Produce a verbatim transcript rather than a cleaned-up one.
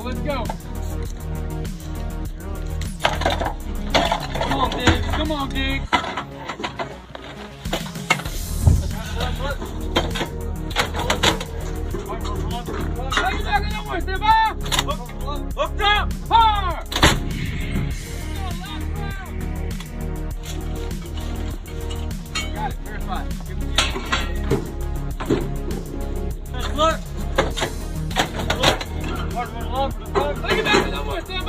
let's go. Come on, Diggs. Come on, Diggs. Take it back in the woods, step up. Hooked up. Hard. Got it. Verify. Look. Look. Take it back in the woods, step up.